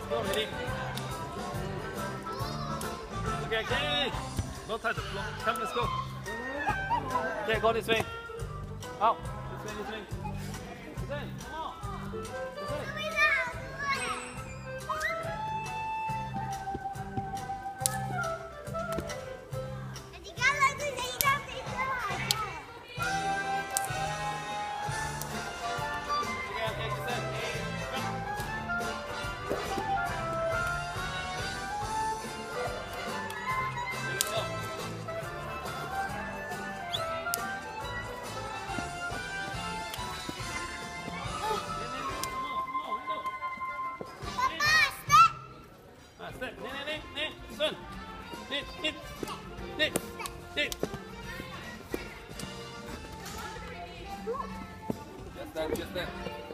Go, ready? Okay, okay. Don't touch it. Come, let's go. Okay, go this way. Out. This way, this way. This way. Come on. This way. Step. Nè. Xuân. Đi. Just that.